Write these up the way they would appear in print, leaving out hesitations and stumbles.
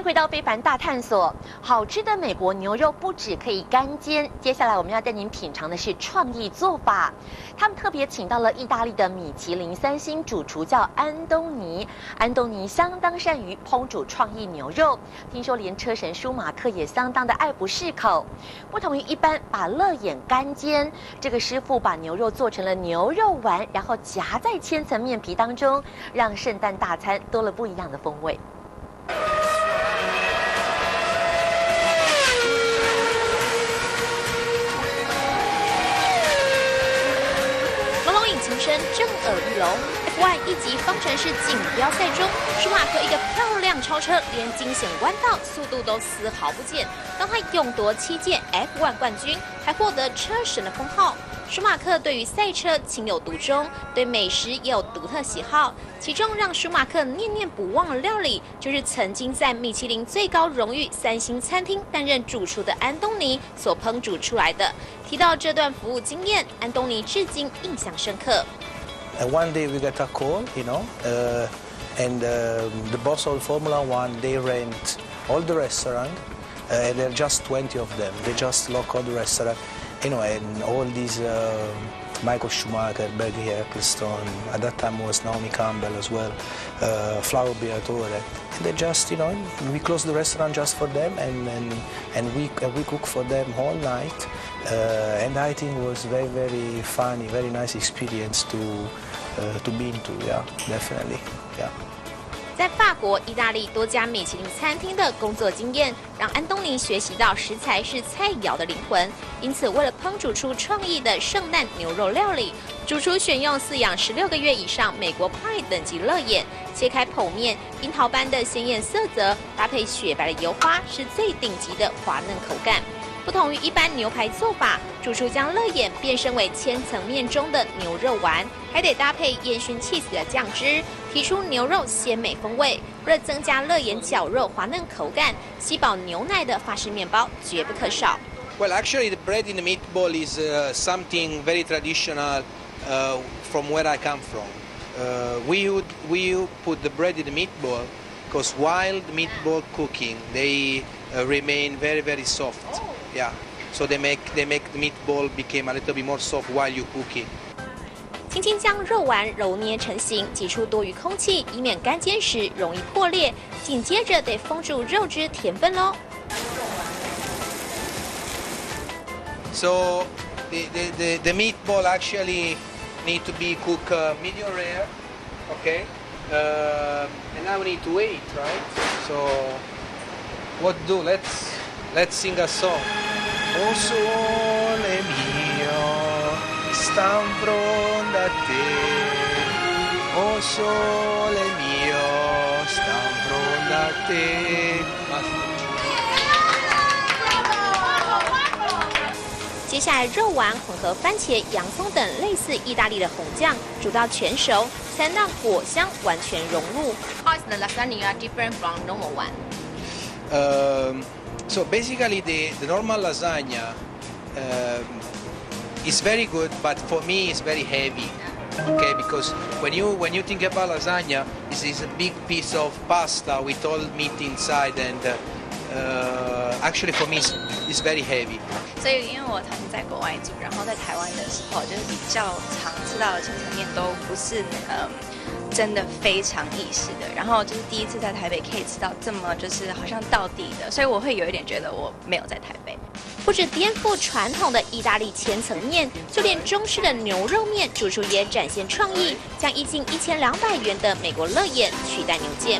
迎回到非凡大探索。好吃的美国牛肉不止可以干煎，接下来我们要带您品尝的是创意做法。他们特别请到了意大利的米其林3星主厨，叫安东尼。安东尼相当善于烹煮创意牛肉，听说连车神舒马克也相当的爱不释口。不同于一般把肋眼干煎，这个师傅把牛肉做成了牛肉丸，然后夹在千层面皮当中，让圣诞大餐多了不一样的风味。琴声震耳欲聋。F1 一级方程式锦标赛中，舒马克一个漂亮超车，连惊险弯道速度都丝毫不减，让他勇夺7届 F1 冠军，还获得车神的封号。舒马克对于赛车情有独钟，对美食也有独特喜好。其中让舒马克念念不忘的料理，就是曾经在米其林最高荣誉3星餐厅担任主厨的安东尼所烹煮出来的。提到这段服务经验，安东尼至今印象深刻。 One day we got a call, and the boss of Formula One, they rent all the restaurant, and there are just 20 of them. They just lock all the restaurant, and all these Michael Schumacher, Bernie Ecclestone, at that time was Naomi Campbell as well, Flavio Briatore. And they just, we closed the restaurant just for them, and we cook for them all night. And I think it was very, very funny, very nice experience to be into. Yeah, definitely. Yeah. 在法国、意大利多家米其林餐厅的工作经验，让安东尼学习到食材是菜肴的灵魂。因此，为了烹煮出创意的圣诞牛肉料理，主厨选用饲养16个月以上美国派等级肋眼，切开剖面，樱桃般的鲜艳色泽，搭配雪白的油花，是最顶级的滑嫩口感。不同于一般牛排做法，主厨将肋眼变身为千层面中的牛肉丸，还得搭配烟熏气死的酱汁，提出牛肉鲜美风味。为了增加肋眼绞肉滑嫩口感，吸饱牛奶的法式面包绝不可少。 Well, actually, the bread in the meatball is something very traditional from where I come from. We would put the bread in the meatball because while the meatball cooking, they remain very, very soft. Yeah, so they make the meatball became a little bit more soft while you cook it. 轻轻将肉丸揉捏成型，挤出多余空气，以免干煎时容易破裂。紧接着得封住肉汁甜分喽。 So the meatball actually need to be cooked medium rare, okay? And now we need to wait, right? So what to do? Let's sing a song. Oh sole mio, stan pronto a te. Oh sole mio, stan pronto a te. 接下来，肉丸混合番茄、洋葱等类似意大利的红酱，煮到全熟，才能让果香完全融入。How is the lasagna different from normal one? So basically, the normal lasagna is very good, but for me, it's very heavy. Okay, because when you think about lasagna, it's a big piece of pasta with all meat inside, and actually for me, it's very heavy. 所以，因为我曾经在国外住，然后在台湾的时候，就是比较常吃到的千层面都不是真的非常意式的，然后就是第一次在台北可以吃到这么就是好像道地的，所以我会有一点觉得我没有在台北。 不止颠覆传统的意大利千层面，就连中式的牛肉面，主厨也展现创意，将1斤1200元的美国肋眼取代牛腱。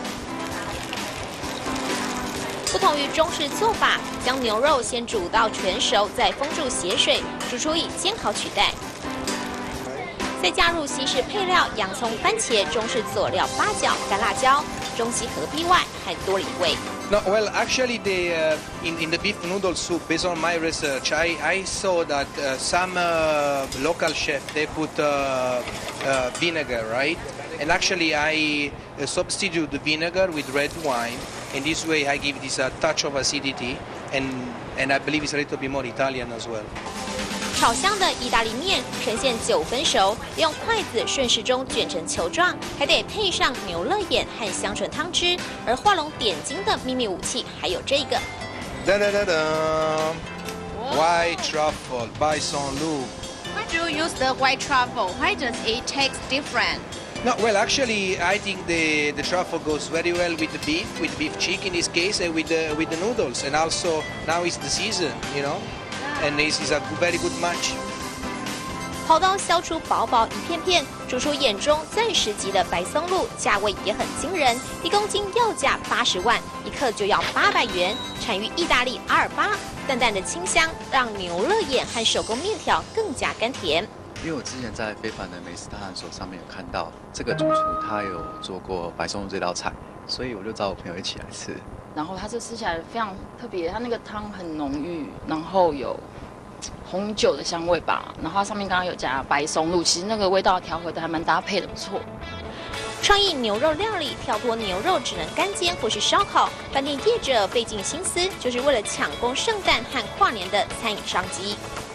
不同于中式做法，将牛肉先煮到全熟，再封住血水，主厨以煎烤取代。再加入西式配料洋葱、番茄，中式佐料八角、干辣椒，中西合璧外还多了一味。 No, well, actually, in the beef noodle soup, based on my research, I saw that some local chef they put vinegar, right? And actually, I substitute the vinegar with red wine. In this way, I give this a touch of acidity, and I believe it's a little bit more Italian as well. 炒香的意大利面呈现9分熟，用筷子顺时钟卷成球状，还得配上牛肋眼和香醇汤汁。而画龙点睛的秘密武器还有这个。 Da da da da. White truffle, bison loup. Why do you use the white truffle? Why does it taste different? No, well, actually, I think the truffle goes very well with beef cheek in this case, and with the noodles. And also now it's the season, you know, and this is a very good match. 刨刀削出薄薄一片片，主厨眼中钻石级的白松露，价位也很惊人，1公斤要价80万，1克就要800元，产于意大利阿尔巴。淡淡的清香让牛肋眼和手工面条更加甘甜。 因为我之前在非凡的美食大探索上面有看到这个主厨他有做过白松露这道菜，所以我就找我朋友一起来吃。 然后它这吃起来非常特别，它那个汤很浓郁，然后有红酒的香味吧，然后它上面刚刚有加白松露，其实那个味道调和的还蛮搭配的，不错。 创意牛肉料理跳脱牛肉只能干煎或是烧烤，饭店业者费尽心思，就是为了抢攻圣诞和跨年的餐饮商机。